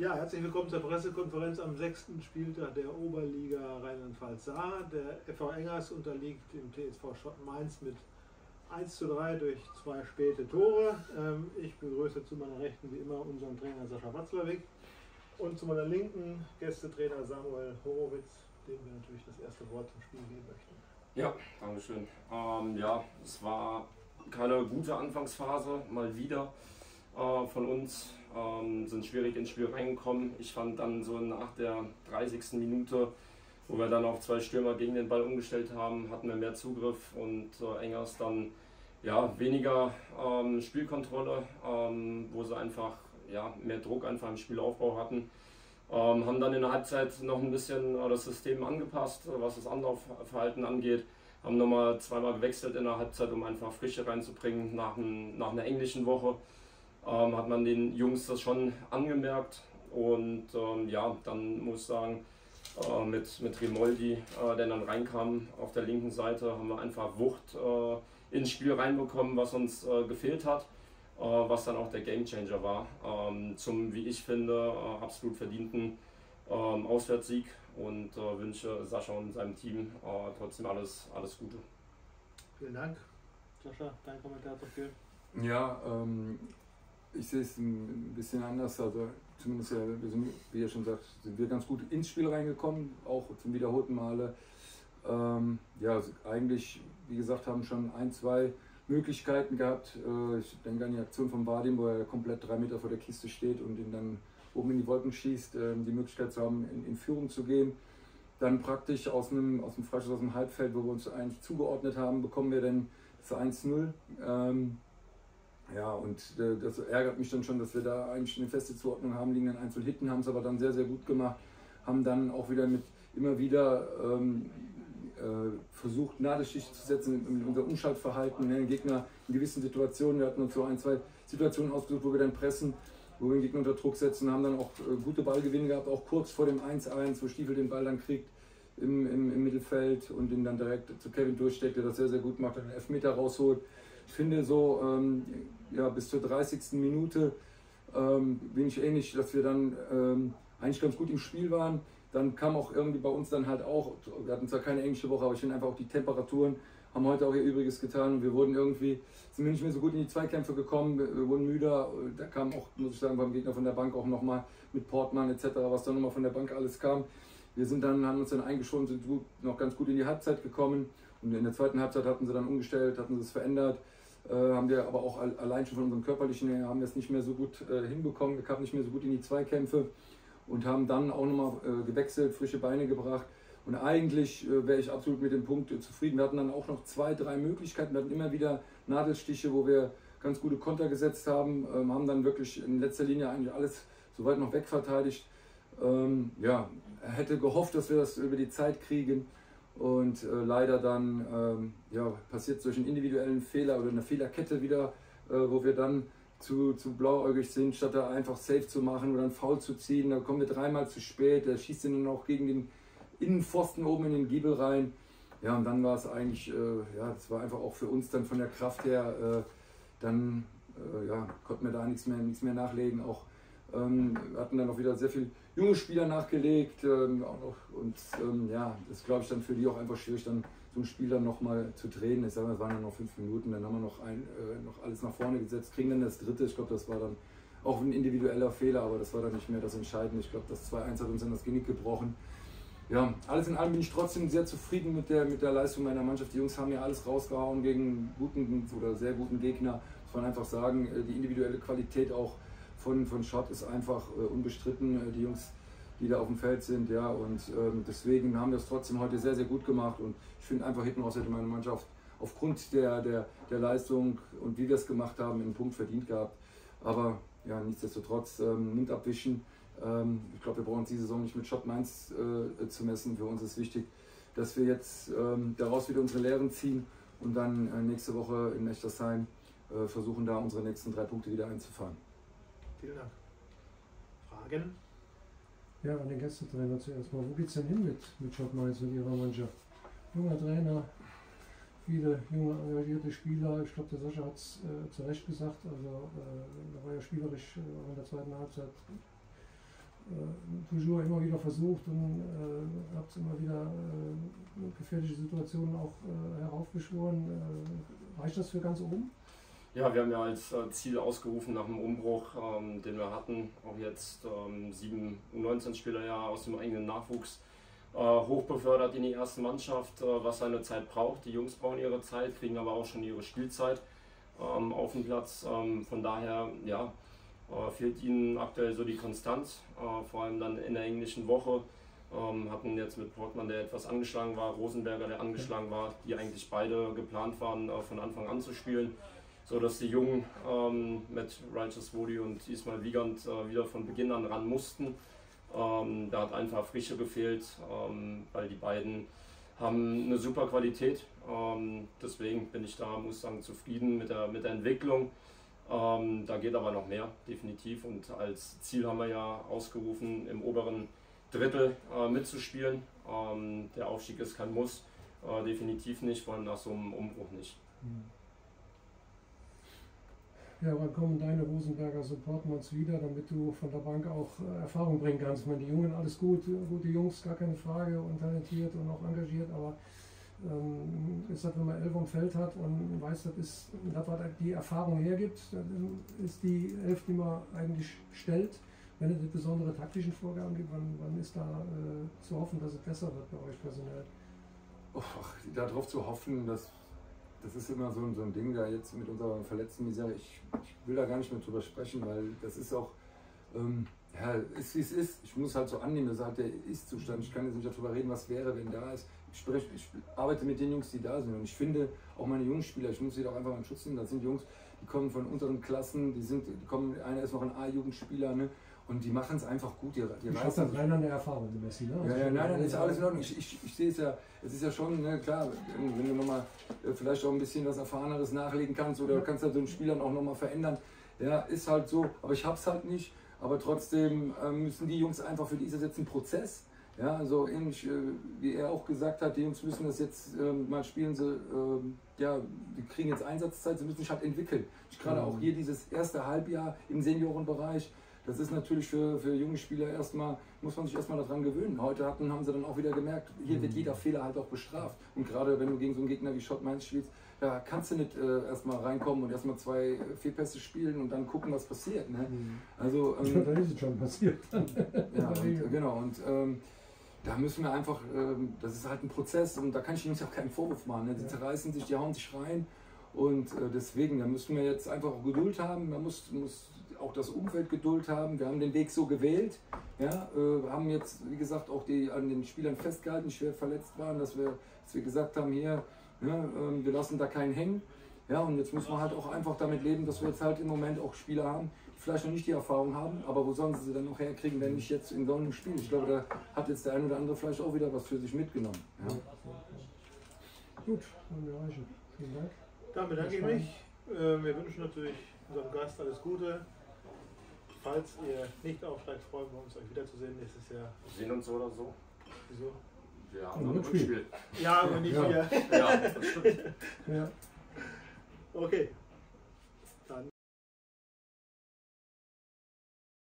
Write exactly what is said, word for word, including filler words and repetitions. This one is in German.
Ja, herzlich willkommen zur Pressekonferenz am sechsten Spieltag der Oberliga Rheinland-Pfalz Saar. Der F V Engers unterliegt dem T S V Schott Mainz mit eins zu drei durch zwei späte Tore. Ich begrüße zu meiner Rechten wie immer unseren Trainer Sascha Watzlawick und zu meiner Linken Gästetrainer Samuel Horowitz, dem wir natürlich das erste Wort zum Spiel geben möchten. Ja, Dankeschön. Ähm, ja, es war keine gute Anfangsphase, mal wieder äh, von uns. Ähm, sind schwierig ins Spiel reingekommen. Ich fand dann so nach der dreißigsten Minute, wo wir dann auf zwei Stürmer gegen den Ball umgestellt haben, hatten wir mehr Zugriff und äh, Engers dann ja, weniger ähm, Spielkontrolle, ähm, wo sie einfach ja, mehr Druck einfach im Spielaufbau hatten. Ähm, haben dann in der Halbzeit noch ein bisschen äh, das System angepasst, was das Anlaufverhalten angeht. Haben nochmal zweimal gewechselt in der Halbzeit, um einfach Frische reinzubringen nach, ein, nach einer englischen Woche. Ähm, hat man den Jungs das schon angemerkt und ähm, ja, dann muss ich sagen, äh, mit, mit Rimoldi, äh, der dann reinkam auf der linken Seite, haben wir einfach Wucht äh, ins Spiel reinbekommen, was uns äh, gefehlt hat, äh, was dann auch der Gamechanger war, ähm, zum, wie ich finde, äh, absolut verdienten äh, Auswärtssieg und äh, wünsche Sascha und seinem Team äh, trotzdem alles, alles Gute. Vielen Dank. Sascha, dein Kommentar dafür? Ja, ähm, ich sehe es ein bisschen anders, also zumindest, ja, wir sind, wie ihr schon sagt, sind wir ganz gut ins Spiel reingekommen, auch zum wiederholten Male. Ähm, ja, also eigentlich, wie gesagt, haben schon ein, zwei Möglichkeiten gehabt. Äh, ich denke an die Aktion von Vadim, wo er komplett drei Meter vor der Kiste steht und ihn dann oben in die Wolken schießt, äh, die Möglichkeit zu haben, in, in Führung zu gehen. Dann praktisch aus einem, aus dem Freischuss aus dem Halbfeld, wo wir uns eigentlich zugeordnet haben, bekommen wir dann das eins null. Ähm, Ja, und äh, das ärgert mich dann schon, dass wir da eigentlich eine feste Zuordnung haben, liegen dann eins null hinten, haben es aber dann sehr, sehr gut gemacht, haben dann auch wieder mit immer wieder ähm, äh, versucht, Nadelstiche zu setzen in, in unser Umschaltverhalten, ne, den Gegner in gewissen Situationen. Wir hatten uns so ein, zwei Situationen ausgesucht, wo wir dann pressen, wo wir den Gegner unter Druck setzen, haben dann auch äh, gute Ballgewinne gehabt, auch kurz vor dem eins eins, wo Stiefel den Ball dann kriegt im, im, im Mittelfeld und ihn dann direkt zu Kevin durchsteckt, der das sehr, sehr gut macht, den Elfmeter rausholt. Ich finde so, ähm, ja, bis zur dreißigsten Minute ähm, bin ich ähnlich, dass wir dann ähm, eigentlich ganz gut im Spiel waren. Dann kam auch irgendwie bei uns dann halt auch, wir hatten zwar keine englische Woche, aber ich finde einfach auch die Temperaturen haben heute auch ihr Übriges getan und wir wurden irgendwie, sind wir nicht mehr so gut in die Zweikämpfe gekommen, wir, wir wurden müder. Da kam auch, muss ich sagen, beim Gegner von der Bank auch nochmal mit Portmann et cetera, was dann nochmal von der Bank alles kam. Wir sind dann, haben uns dann eingeschoben, sind gut, noch ganz gut in die Halbzeit gekommen und in der zweiten Halbzeit hatten sie dann umgestellt, hatten sie es verändert. Äh, haben wir aber auch allein schon von unserem körperlichen her haben wir es nicht mehr so gut äh, hinbekommen, wir kamen nicht mehr so gut in die Zweikämpfe und haben dann auch nochmal äh, gewechselt, frische Beine gebracht und eigentlich äh, wäre ich absolut mit dem Punkt äh, zufrieden. Wir hatten dann auch noch zwei, drei Möglichkeiten, wir hatten immer wieder Nadelstiche, wo wir ganz gute Konter gesetzt haben, ähm, haben dann wirklich in letzter Linie eigentlich alles soweit noch wegverteidigt. Ähm, ja, hätte gehofft, dass wir das über die Zeit kriegen. Und äh, leider dann ähm, ja, passiert durch einen individuellen Fehler oder eine Fehlerkette wieder, äh, wo wir dann zu, zu blauäugig sind, statt da einfach safe zu machen oder einen Foul zu ziehen. Da kommen wir dreimal zu spät, der schießt ihn dann auch gegen den Innenpfosten oben in den Giebel rein. Ja, und dann war es eigentlich, äh, ja, das war einfach auch für uns dann von der Kraft her, äh, dann äh, ja, konnten wir da nichts mehr, nichts mehr nachlegen. Auch Ähm, wir hatten dann noch wieder sehr viele junge Spieler nachgelegt ähm, auch noch, und ähm, ja, das glaube ich dann für die auch einfach schwierig, dann so ein Spiel dann nochmal zu drehen. Ich sage mal, es waren dann noch fünf Minuten, dann haben wir noch, ein, äh, noch alles nach vorne gesetzt, kriegen dann das dritte. Ich glaube, das war dann auch ein individueller Fehler, aber das war dann nicht mehr das Entscheidende. Ich glaube, das zwei eins hat uns dann das Genick gebrochen. Ja, alles in allem bin ich trotzdem sehr zufrieden mit der, mit der Leistung meiner Mannschaft. Die Jungs haben ja alles rausgehauen gegen guten oder sehr guten Gegner. Muss man einfach sagen, die individuelle Qualität auch von, von Schott ist einfach äh, unbestritten, äh, die Jungs, die da auf dem Feld sind, ja, und ähm, deswegen haben wir es trotzdem heute sehr, sehr gut gemacht und ich finde einfach hinten raus hätte meine Mannschaft aufgrund der, der, der Leistung und wie wir es gemacht haben, einen Punkt verdient gehabt, aber ja, nichtsdestotrotz ähm, Mund abwischen, ähm, ich glaube, wir brauchen uns die Saison nicht mit Schott Mainz äh, zu messen, für uns ist wichtig, dass wir jetzt ähm, daraus wieder unsere Lehren ziehen und dann äh, nächste Woche in Echtersheim äh, versuchen, da unsere nächsten drei Punkte wieder einzufahren. Vielen Dank. Fragen? Ja, an den Gästetrainer zuerst mal. Wo geht es denn hin mit, mit Schott Mainz und Ihrer Mannschaft? Junger Trainer, viele junge, engagierte Spieler. Ich glaube, der Sascha hat es äh, zu Recht gesagt. Also, äh, da war ja spielerisch äh, auch in der zweiten Halbzeit äh, toujours immer wieder versucht und äh, habt immer wieder äh, gefährliche Situationen auch äh, heraufbeschworen. Äh, reicht das für ganz oben? Ja, wir haben ja als äh, Ziel ausgerufen nach dem Umbruch, ähm, den wir hatten, auch jetzt ähm, sieben U neunzehn Spieler ja aus dem eigenen Nachwuchs äh, hochbefördert in die erste Mannschaft, äh, was seine Zeit braucht. Die Jungs brauchen ihre Zeit, kriegen aber auch schon ihre Spielzeit ähm, auf dem Platz. Ähm, von daher, ja, äh, fehlt ihnen aktuell so die Konstanz, äh, vor allem dann in der englischen Woche. Ähm, hatten jetzt mit Portman, der etwas angeschlagen war, Rosenberger, der angeschlagen war, die eigentlich beide geplant waren, äh, von Anfang an zu spielen. So dass die Jungen ähm, mit Righteous Wody und Ismail Wiegand äh, wieder von Beginn an ran mussten. Ähm, da hat einfach Frische gefehlt, ähm, weil die beiden haben eine super Qualität. Ähm, deswegen bin ich da, muss ich sagen, zufrieden mit der, mit der Entwicklung. Ähm, da geht aber noch mehr, definitiv. Und als Ziel haben wir ja ausgerufen, im oberen Drittel äh, mitzuspielen. Ähm, der Aufstieg ist kein Muss, äh, definitiv nicht, vor allem nach so einem Umbruch nicht. Mhm. Ja, wann kommen deine Rosenberger Supportmans wieder, damit du von der Bank auch äh, Erfahrung bringen kannst? Ich meine, die Jungen, alles gut, gute Jungs, gar keine Frage und talentiert und auch engagiert, aber ähm, ist das, wenn man elf am Feld hat und weiß, das ist, das, was die Erfahrung hergibt, dann ist die Elf, die man eigentlich stellt. Wenn es besondere taktischen Vorgaben gibt, wann, wann ist da äh, zu hoffen, dass es besser wird bei euch personell? Oh, darauf zu hoffen, dass das ist immer so, so ein Ding da jetzt mit unserer verletzten Misere. Ich, ich will da gar nicht mehr drüber sprechen, weil das ist auch, ähm, ja, ist wie es ist. Ich muss halt so annehmen, das ist halt der Ist-Zustand. Ich kann jetzt nicht darüber reden, was wäre, wenn da ist. Ich, spreche, ich arbeite mit den Jungs, die da sind. Und ich finde auch meine jungen Spieler, ich muss sie doch einfach mal in Schutz nehmen. Das sind Jungs, die kommen von unteren Klassen, die sind, die kommen, einer ist noch ein A-Jugendspieler, ne? Und die machen es einfach gut. Die, die ich habe dann rein an der Erfahrung gemessen. Ne? Ja, ja, nein, nein, ist alles in Ordnung. Ich, ich, ich sehe es ja, es ist ja schon, ne, klar, wenn du nochmal äh, vielleicht auch ein bisschen was Erfahreneres nachlegen kannst oder ja. kannst halt so einen Spieler auch nochmal verändern. Ja, ist halt so, aber ich hab's halt nicht. Aber trotzdem äh, müssen die Jungs einfach, für die ist das jetzt ein Prozess. Ja, also ähnlich, äh, wie er auch gesagt hat, die Jungs müssen das jetzt äh, mal spielen, sie, äh, ja, die kriegen jetzt Einsatzzeit, sie müssen sich halt entwickeln. Ich gerade mhm. auch hier dieses erste Halbjahr im Seniorenbereich. Das ist natürlich für, für junge Spieler erstmal, muss man sich erstmal daran gewöhnen. Heute hatten, haben sie dann auch wieder gemerkt, hier wird jeder Fehler halt auch bestraft. Und gerade wenn du gegen so einen Gegner wie Schott Mainz spielst, da kannst du nicht äh, erstmal reinkommen und erstmal zwei Fehlpässe spielen und dann gucken, was passiert. Ne? Mhm. Also, ähm, da ist es schon passiert. ja, und, genau. Und ähm, da müssen wir einfach, ähm, das ist halt ein Prozess und da kann ich uns auch keinen Vorwurf machen. Ne? Die ja. zerreißen sich, die hauen sich rein. Und äh, deswegen, da müssen wir jetzt einfach auch Geduld haben. Man muss, muss auch das Umfeld Geduld haben. Wir haben den Weg so gewählt. Ja, äh, haben jetzt, wie gesagt, auch die an den Spielern festgehalten, die schwer verletzt waren, dass wir, dass wir gesagt haben, hier, ja, äh, wir lassen da keinen hängen. Ja, und jetzt muss man halt auch einfach damit leben, dass wir jetzt halt im Moment auch Spieler haben, die vielleicht noch nicht die Erfahrung haben, aber wo sollen sie sie dann noch herkriegen, wenn nicht jetzt in so einem Spiel? Ich glaube, da hat jetzt der eine oder andere vielleicht auch wieder was für sich mitgenommen. Ja. Gut, dann wir reichen. Vielen Dank. Dann bedanke ich mich. Wir wünschen natürlich unserem Gast alles Gute. Falls ihr nicht aufsteigt, freuen wir uns, euch wiederzusehen nächstes Jahr. Wir sehen uns so oder so. Wieso? Ja, haben wir ein Spiel. Ja, aber nicht ja. hier. Ja, das stimmt. Ja. Okay.